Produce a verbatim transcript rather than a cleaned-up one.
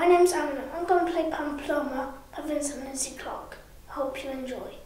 My name's Anna. I'm going to play Pamploma by Vincent Lindsey-Clark. I hope you enjoy.